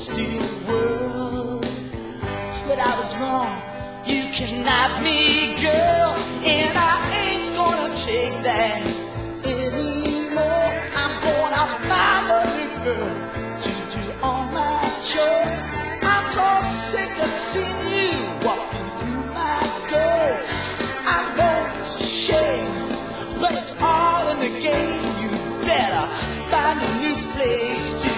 steal the world. But I was wrong. You kidnapped me, girl, and I ain't gonna take that anymore. I'm gonna find a new girl to do all my chores. I'm so sick of seeing you walking through my door. I know it's a shame, but it's all in the game. You better find a new place to